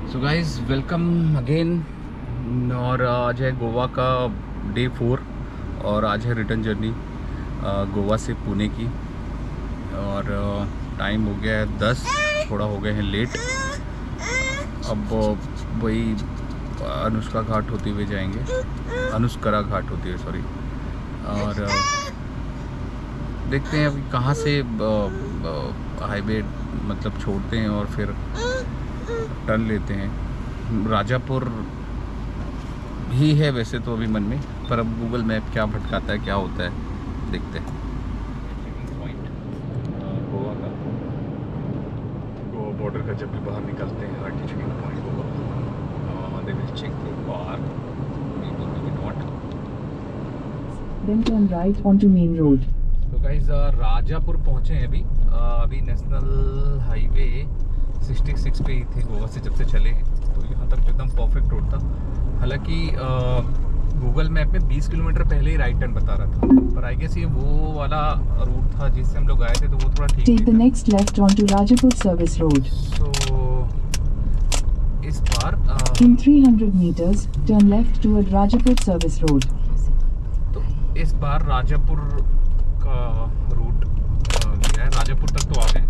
So guys welcome again. और आज है गोवा का डे 4 और आज है रिटर्न जर्नी गोवा से पुणे की। और टाइम हो गया है 10, थोड़ा हो गए हैं लेट। अब वही अनुष्का घाट होते हुए जाएंगे, अनुष्करा घाट होती है सॉरी। और देखते हैं अभी कहाँ से हाईवे मतलब छोड़ते हैं और फिर टर्न लेते हैं। राजापुर भी है वैसे तो अभी मन में, पर अब गूगल मैप क्या भटकाता है, क्या होता है, देखते हैं। पॉइंट गोवा का, गोवा बॉर्डर का जब भी बाहर निकलते हैं RT checking point Goa, they will check the car, maybe maybe not. Then turn right onto main road. तो गाइस राजापुर पहुंचे हैं अभी नेशनल हाईवे 66 पे ही थे गोवा से जब से चले हैं, तो यहाँ तक एकदम परफेक्ट रोड था। हालांकि गूगल मैप में 20 किलोमीटर पहले ही राइट टर्न बता रहा था, पर आई गेस ये वो वाला रूट था जिससे हम लोग आए थे, तो वो थोड़ा ठीक Take the next left onto Rajapur Service Road. तो इस बार In 300 meters, turn left toward Rajapur Service Road. तो इस बार राजापुर का रूट लिया है। राजापुर तक तो आ गए।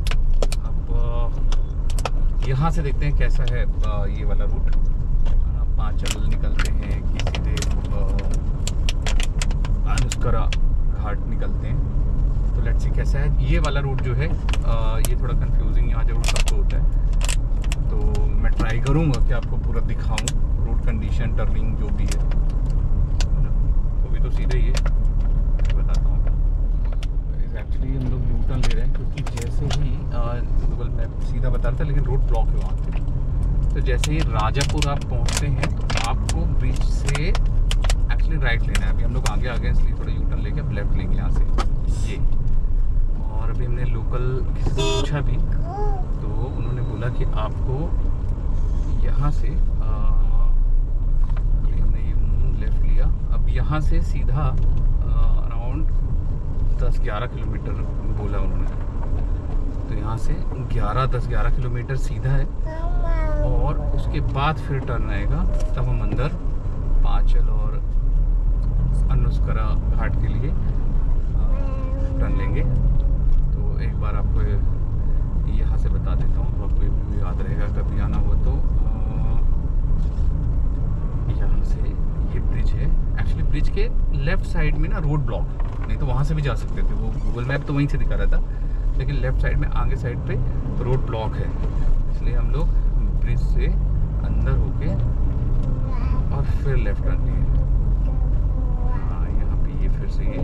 अब यहाँ से देखते हैं कैसा है ये वाला रूट। पांचल निकलते हैं कि सीधे अनुष्करा घाट निकलते हैं, तो लेट्स सी कैसा है। ये वाला रूट जो है ये थोड़ा कंफ्यूजिंग यहाँ जरूर सबको होता है, तो मैं ट्राई करूँगा कि आपको पूरा दिखाऊँ रूट कंडीशन, टर्निंग जो भी है। तो भी तो सीधे ही है, बताता हूँ। एक्चुअली हम लोग यू टर्न ले रहे हैं क्योंकि जैसे ही गूगल मैप सीधा बता रहा था, लेकिन रोड ब्लॉक है वहाँ से। तो जैसे ही राजापुर आप पहुँचते हैं तो आपको ब्रिज से एक्चुअली राइट लेना है। अभी हम लोग आगे आ गए, इसलिए थोड़ा यू टर्न लेके अब लेफ्ट लेंगे यहाँ से ये। और अभी हमने लोकल किसी से पूछा भी, तो उन्होंने बोला कि आपको यहाँ से अभी हमने ये लेफ्ट लिया, अब यहाँ से सीधा अराउंड 10-11 किलोमीटर बोला उन्होंने। तो यहाँ से 10-11 किलोमीटर सीधा है, और उसके बाद फिर टर्न आएगा, तब हम अंदर पांचल और अनुष्करा घाट के लिए टर्न लेंगे। तो एक बार आपको यहाँ से बता देता हूँ, तो आपको ये याद रहेगा कभी आना हो तो। यहाँ से ये ब्रिज है, एक्चुअली ब्रिज के लेफ्ट साइड में ना रोड ब्लॉक, नहीं तो वहाँ से भी जा सकते थे, वो गूगल मैप तो वहीं से दिखा रहा था, लेकिन लेफ्ट साइड में आगे साइड पे रोड ब्लॉक है, इसलिए हम लोग ब्रिज से अंदर होके और फिर लेफ्ट टर्न लिए। हाँ, यहाँ पे ये फिर से ये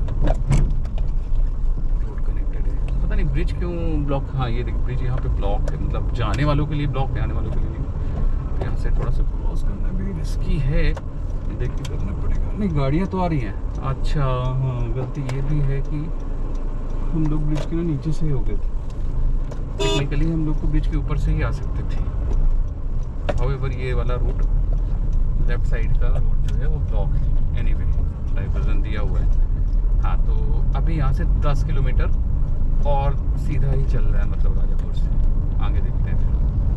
रोड कनेक्टेड है, पता नहीं ब्रिज क्यों ब्लॉक। हाँ ये देख, ब्रिज यहाँ पे ब्लॉक है, मतलब जाने वालों के लिए ब्लॉक है, आने वालों के लिए नहीं। यहाँ से थोड़ा सा क्रॉस करना भी रिस्की है, देख के करना पड़ेगा। नहीं, गाड़ियाँ तो आ रही हैं। अच्छा हाँ, गलती ये भी है कि हम लोग ब्रिज के ना नीचे से ही हो गए थे। टेक्निकली हम लोग को ब्रिज के ऊपर से ही आ सकते थे। हाउएवर ये वाला रूट, लेफ्ट साइड का रूट जो है वो ब्लॉक है। एनीवे डाइवर्जन दिया हुआ है। हाँ, तो अभी यहाँ से 10 किलोमीटर और सीधा ही चल रहा है, मतलब राजापुर से आगे देखते हैं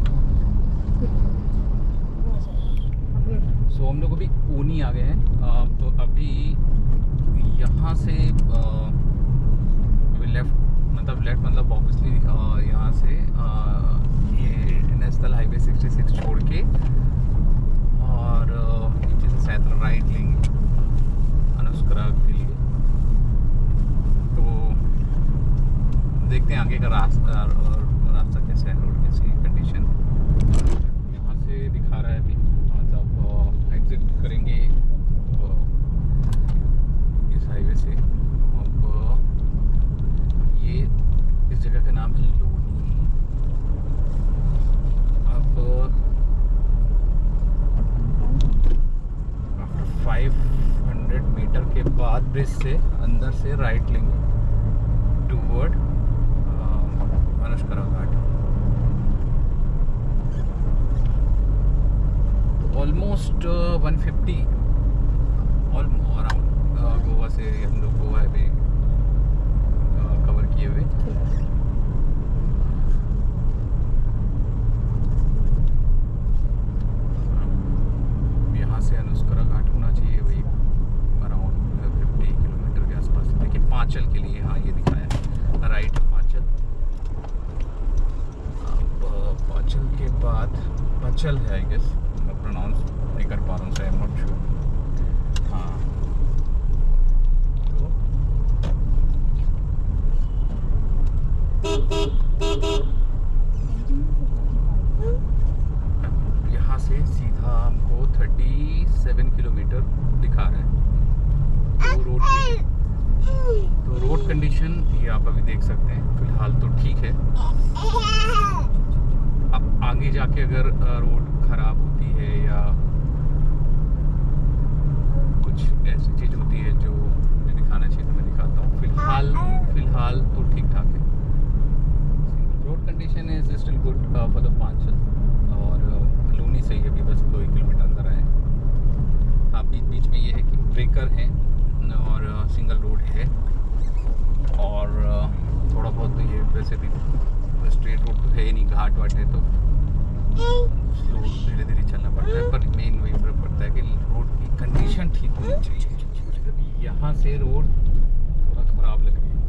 फिर। सो हम लोग अभी ऊनी आ गए हैं। तो अभी यहाँ से अभी लेफ्ट मतलब ऑब्वियसली यहाँ से ये नेशनल हाईवे 66 छोड़ के और नीचे से शायद राइट लेंगे अनुष्करा के लिए। तो देखते हैं आगे का रास्ता कैसा है, रोड कैसी कंडीशन। यहाँ से दिखा रहा है अभी, मतलब एग्जिट करेंगे इस हाईवे से। अब ये इस जगह का नाम है लोनी। अब आफ्टर 500 मीटर के बाद ब्रिज से अंदर से राइट लेंगे टूवर्ड अनुष्करा घाट। तो ऑलमोस्ट 150 अराउंड गोवा से हम लोग गोवा है भी कवर किए हुए। बाद पचल है, आई गेस, मैं प्रोनाउंस नहीं कर पा रहा हूँ, आई एम नॉट श्योर। हाँ, तो यहाँ से सीधा हमको 37 किलोमीटर दिखा रहा है। तो रोड कंडीशन ये आप अभी देख सकते हैं, फिलहाल तो ठीक है। अब आगे जाके अगर रोड खराब होती है या कुछ ऐसी चीज़ होती है जो मुझे दिखाना चाहिए तो मैं दिखाता हूँ। फिलहाल तो ठीक ठाक है। Road condition is still good for the Panchal, और लूनी सही है, अभी बस 2 किलोमीटर अंदर आए। हाँ, बीच में ये है कि ब्रेकर है और सिंगल रोड है, और थोड़ा बहुत तो ये वैसे भी स्ट्रेट रोड तो है ही नहीं, घाट वाट है, तो स्लो धीरे धीरे चलना पड़ता है। पर मेन वही फर्क पड़ता है कि रोड की कंडीशन ठीक होनी चाहिए। यहाँ से रोड थोड़ा ख़राब लग रही है।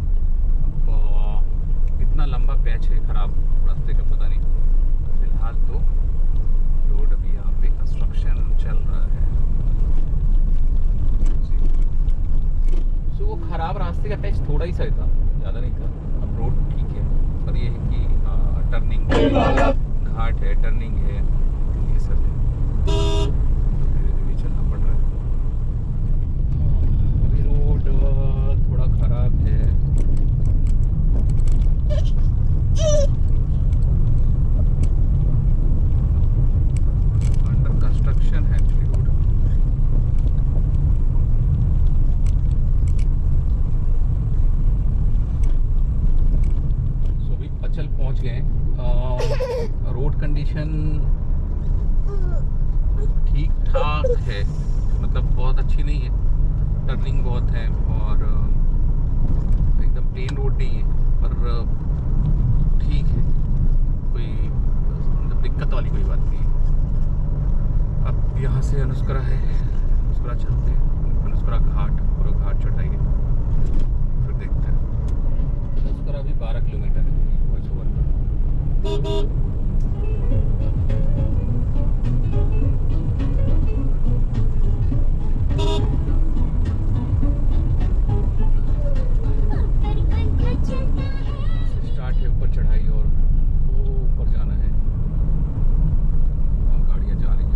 अब इतना लंबा पैच है ख़राब रास्ते का, पता नहीं। फिलहाल तो रोड अभी यहाँ पे कंस्ट्रक्शन चल रहा है। तो वो ख़राब रास्ते का पैच थोड़ा ही सही था, ज़्यादा नहीं था। अब रोड ठीक है, पर ये है कि टर्निंग घाट है, टर्निंग है, ये सब है, तो धीरे धीरे चलना पड़ रहा है। अभी रोड थोड़ा ख़राब है। अंडर कंस्ट्रक्शन है एक्चुअली रोड। पचल पहुंच गए। रोड कंडीशन ठीक ठाक है, मतलब बहुत अच्छी नहीं है, टर्निंग बहुत है, और एकदम प्लेन रोड नहीं है, पर ठीक है, कोई मतलब दिक्कत वाली कोई बात नहीं है। अब यहाँ से अनुस्करा है, अनुस्करा चलते हैं, अनुस्करा घाट, पूरा घाट चढ़ाइए, फिर देखते हैं। अनुस्करा भी 12 किलोमीटर है वॉइस ओवर पर। स्टार्ट है ऊपर चढ़ाई, और वो ऊपर जाना है, वहाँ गाड़ियाँ जा रही हैं।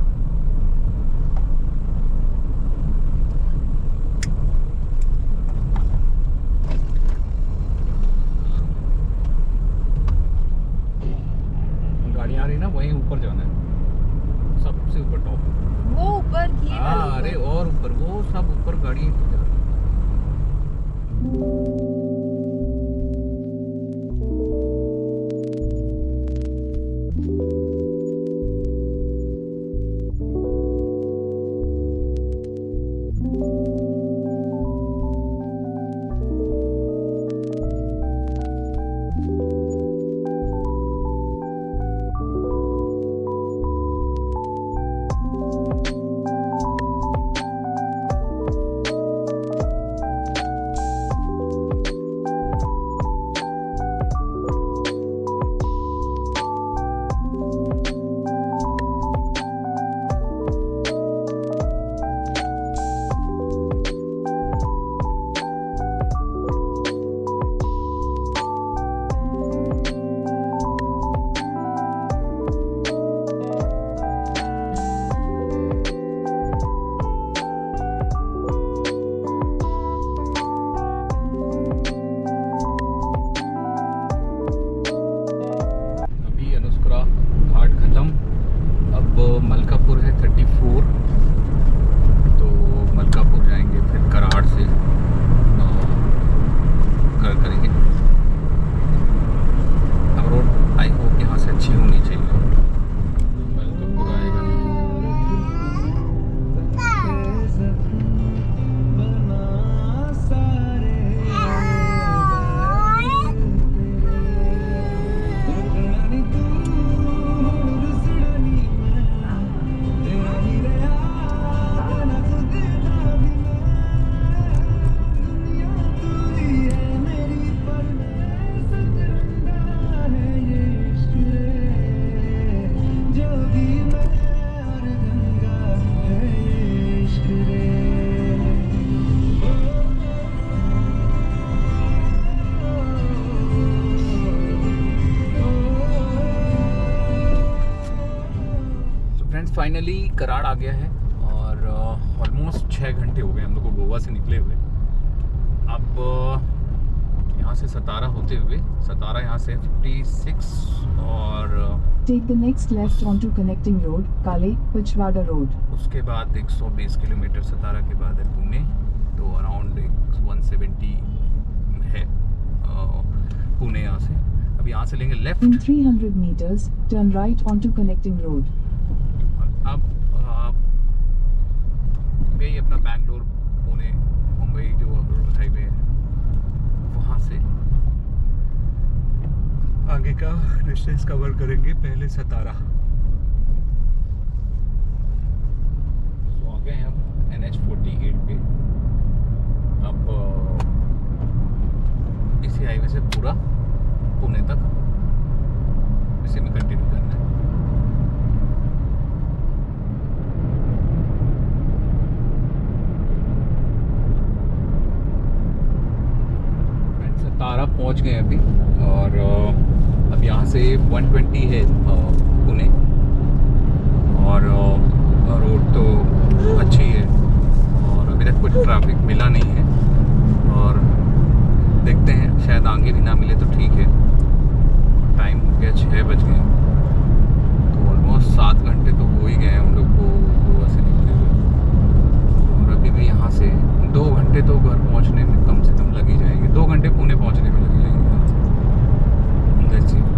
गाड़ियाँ आ रही ना, वहीं ऊपर जाना है, सबसे ऊपर टॉप। वो ऊपर थी। हाँ, अरे और ऊपर, वो सब ऊपर गाड़ी जा रही है। फ्रेंड्स फाइनली कराड़ आ गया है और ऑलमोस्ट 6 घंटे हो गए हम लोग को गोवा से निकले हुए। अब यहाँ से सतारा होते हुए, सतारा यहाँ से 56 और Take the next left onto connecting road, Kale, Pachwada Road. उसके बाद 120 किलोमीटर सतारा के बाद है पुणे, तो अराउंड 170 है पुणे यहाँ से। अब यहाँ से लेंगे left. In 300 meters, turn right onto connecting road. अब यही अपना बैंगलोर पुणे मुंबई जो हाईवे है वहाँ से आगे का डिस्टेंस कवर करेंगे। पहले सतारा तो आ गए हैं हम NH48 पे। अब इसी हाईवे से पूरा पुणे तक इसी में कंटिन्यू करना है। सतारा पहुंच गए अभी और अब यहाँ से 120 है पुणे और रोड तो अच्छी है और अभी तक कुछ ट्रैफिक मिला नहीं है और देखते हैं शायद आगे भी ना मिले तो ठीक है। टाइम हो गया 6 बज गए, तो ऑलमोस्ट 7 घंटे तो हो ही गए हम लोग को गोवा से निकले हुए और अभी भी यहाँ से 2 घंटे तो घर पहुँचने में कम से कम लग ही जाएंगे। 2 घंटे पुणे पहुँचने में लग जाएंगे। Let's see.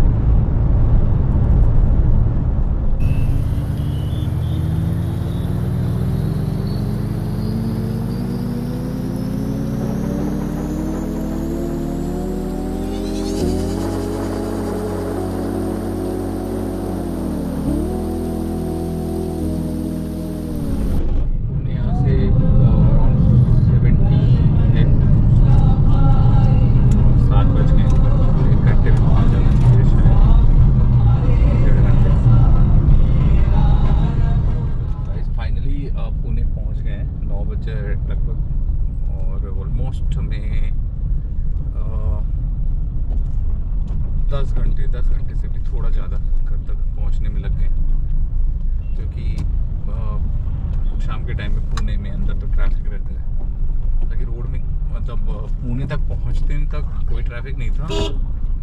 लगभग और ऑलमोस्ट हमें 10 घंटे से भी थोड़ा ज़्यादा घर तक पहुंचने में लग गए, क्योंकि शाम के टाइम में पुणे में अंदर तो ट्रैफिक रहता है, ताकि रोड में मतलब पुणे तक पहुंचते तक कोई ट्रैफिक नहीं था।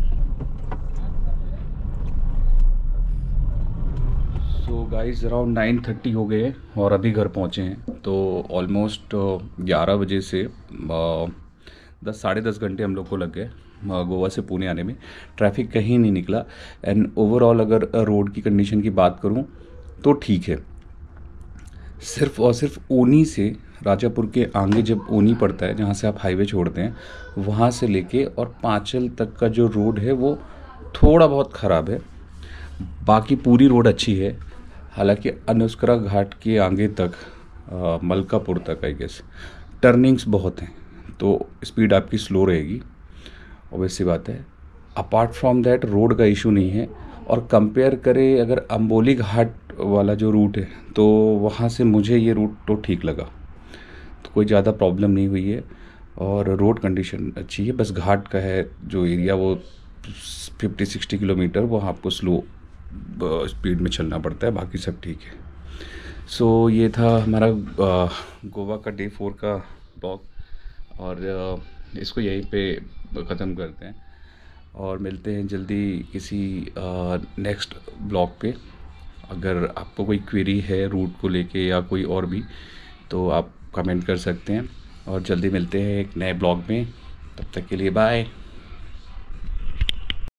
सो गाइस अराउंड 9:30 हो गए और अभी घर पहुँचे हैं, तो ऑलमोस्ट 11 बजे से 10-10.5 घंटे हम लोग को लग गए गोवा से पुणे आने में। ट्रैफिक कहीं नहीं निकला एंड ओवरऑल अगर रोड की कंडीशन की बात करूं तो ठीक है। सिर्फ और सिर्फ ओनी से राजापुर के आगे जब ओनी पड़ता है, जहां से आप हाईवे छोड़ते हैं, वहां से लेके और पांचल तक का जो रोड है वो थोड़ा बहुत ख़राब है, बाकी पूरी रोड अच्छी है। हालांकि अनुस्करा घाट के आगे तक मलकापुर तक आई गेस टर्निंग्स बहुत हैं, तो स्पीड आपकी स्लो रहेगी, ऑब्वियस सी बात है। अपार्ट फ्रॉम दैट रोड का इशू नहीं है। और कंपेयर करें अगर अंबोली घाट वाला जो रूट है, तो वहाँ से मुझे ये रूट तो ठीक लगा, तो कोई ज़्यादा प्रॉब्लम नहीं हुई है और रोड कंडीशन अच्छी है। बस घाट का है जो एरिया वो 50-60 किलोमीटर वो आपको स्लो स्पीड में चलना पड़ता है, बाकी सब ठीक है। सो ये था हमारा गोवा का डे 4 का ब्लॉग और इसको यहीं पे ख़त्म करते हैं और मिलते हैं जल्दी किसी नेक्स्ट ब्लॉग पे। अगर आपको कोई क्वेरी है रूट को लेके या कोई और भी, तो आप कमेंट कर सकते हैं और जल्दी मिलते हैं एक नए ब्लॉग में। तब तक के लिए बाय।